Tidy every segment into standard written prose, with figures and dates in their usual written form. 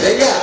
Venga.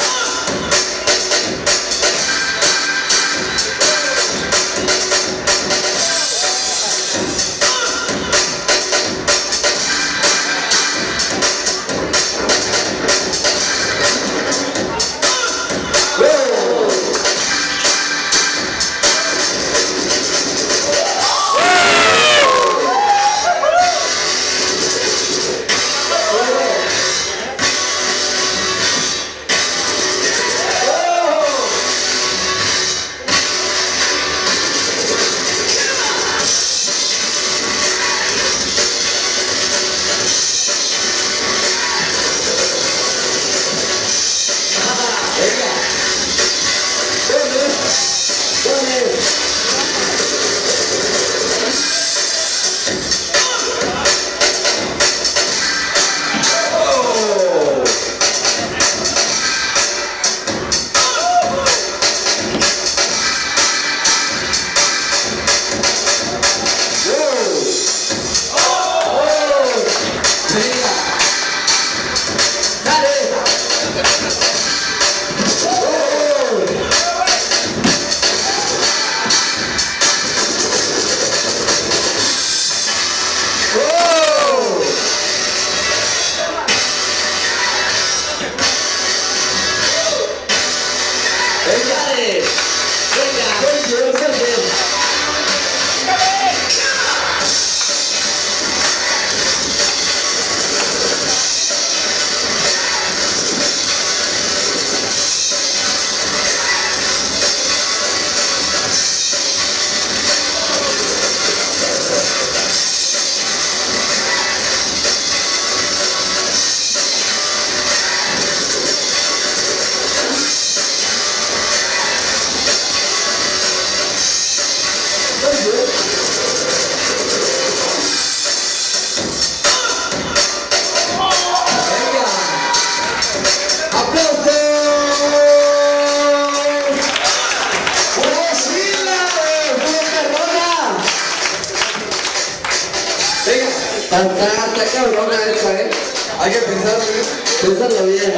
Está cabrona esta, ¿eh? Hay que pensarlo bien. Pensarlo bien.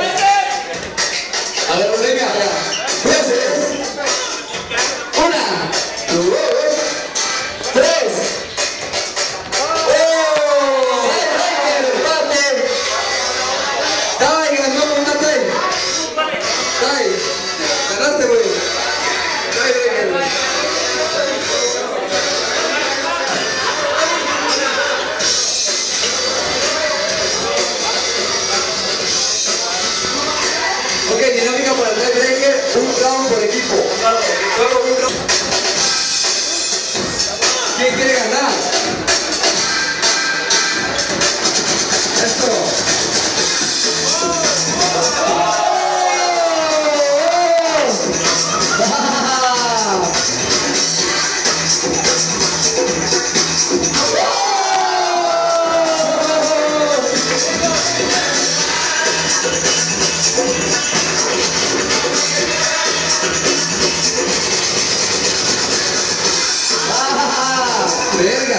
A ver, venga. Jueces. 1, 2, 3. ¡Oh! ¡Empate! Estaba ahí ganando una 3. Está ahí. Ganaste, güey. Está ahí, güey. Dinámica para el tiebreaker, un round por equipo. Solo un round. ¿Quién quiere ganar? Esto. Verga.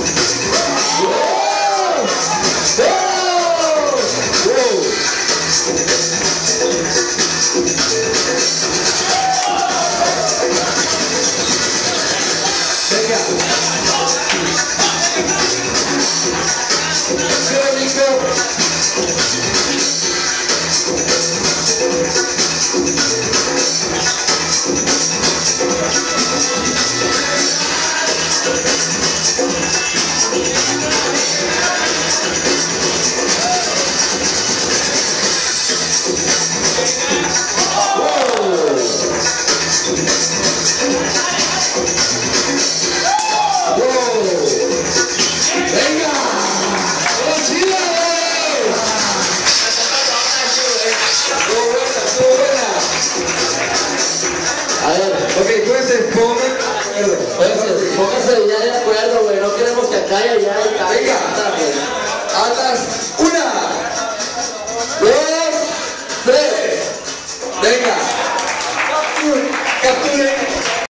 Póngase ya de acuerdo, güey. No queremos que acá y allá y acá. Venga. A las 1, 2, 3. Venga. Capturen.